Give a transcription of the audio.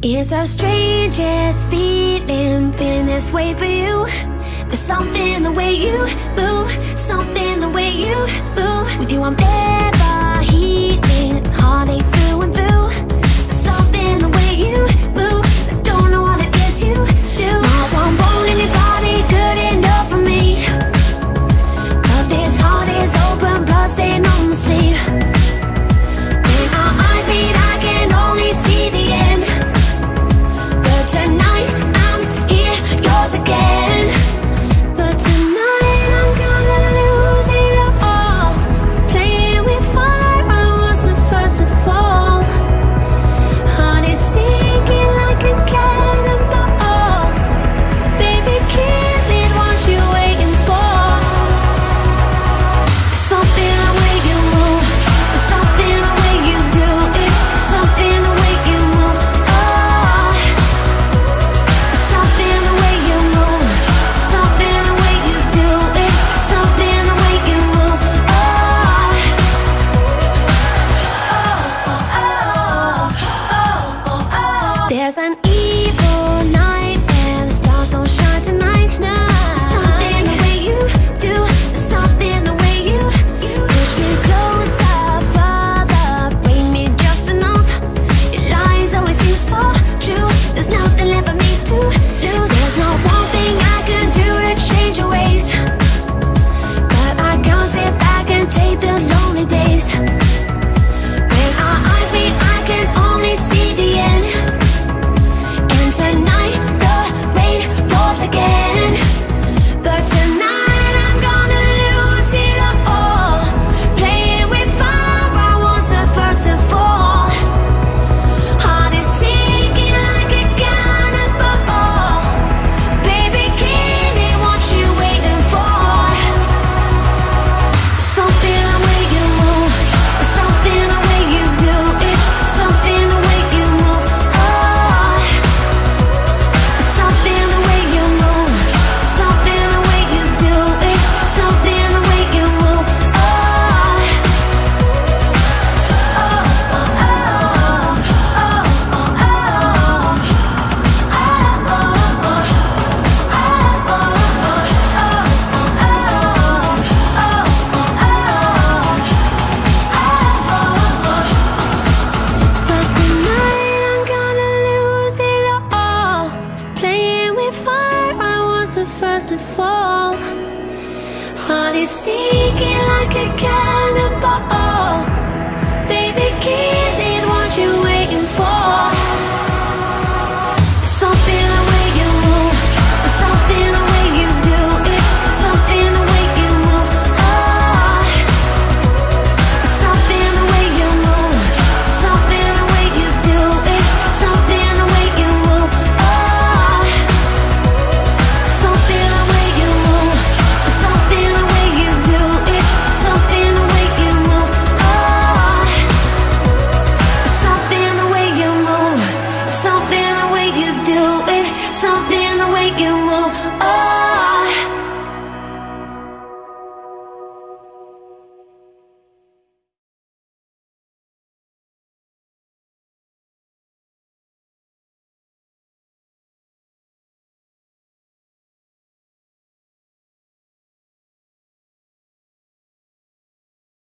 It's the strangest feeling, feeling this way for you. There's something the way you move, something the way you move. With you I'm never healing, it's heartache through and through. There's something the way you move, I don't know what it is you do. No one won't anybody good enough for me, but this heart is open, blood stain on the sleeve. When our eyes meet I can only see the end, but tonight I'm here, yours again. But tonight I'm gonna lose it all. Playing with fire, I was the first to fall. Heart is sinking like a cannonball. Baby, kill it, what you waiting for? Something the way you move, something the way you do it, something the way you move. Oh, something the way you move, something the way you do it, something the way you move. Oh, there's an evil night and the stars don't shine tonight. Something the way you do, something the way you push me closer, further, bring me just enough. Your lies always seem so true. There's nothing left for me to lose. There's no one thing I can do to change your ways, but I can't sit back and take the lonely days. When our eyes meet I can only see the end, and tonight the rain pours again. But tonight I'm gonna lose it all. Playing with fire, I was the first to fall. Heart is sinking like a cannonball. Baby, kill it, what you waiting for? Something the way you move, something the way you do it, something the way you move. Oh, something the way you move, something the way you do it, something the way you move. But tonight I'm gonna lose it all. Playing with fire, I was the first to fall. Heart is sinking like a